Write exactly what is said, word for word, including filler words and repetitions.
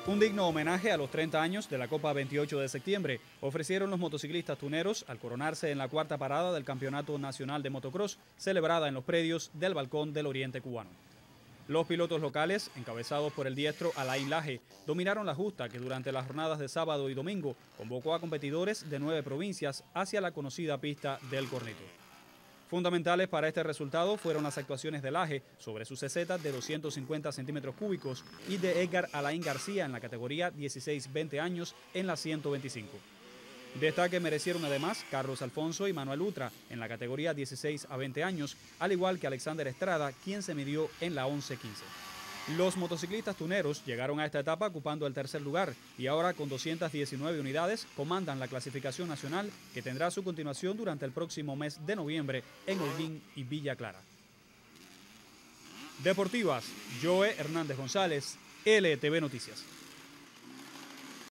Un digno homenaje a los treinta años de la Copa veintiocho de septiembre ofrecieron los motociclistas tuneros al coronarse en la cuarta parada del Campeonato Nacional de Motocross, celebrada en los predios del Balcón del Oriente Cubano. Los pilotos locales, encabezados por el diestro Alain Laje, dominaron la justa que durante las jornadas de sábado y domingo convocó a competidores de nueve provincias hacia la conocida pista del Corneto. Fundamentales para este resultado fueron las actuaciones de Laje sobre su C Z de doscientos cincuenta centímetros cúbicos y de Edgar Alain García en la categoría dieciséis a veinte años en la ciento veinticinco. Destaque merecieron además Carlos Alfonso y Manuel Utra en la categoría dieciséis a veinte años, al igual que Alexander Estrada, quien se midió en la once a quince. Los motociclistas tuneros llegaron a esta etapa ocupando el tercer lugar y ahora con doscientas diecinueve unidades comandan la clasificación nacional que tendrá su continuación durante el próximo mes de noviembre en Holguín y Villa Clara. Deportivas, Joe Hernández González, L T V Noticias.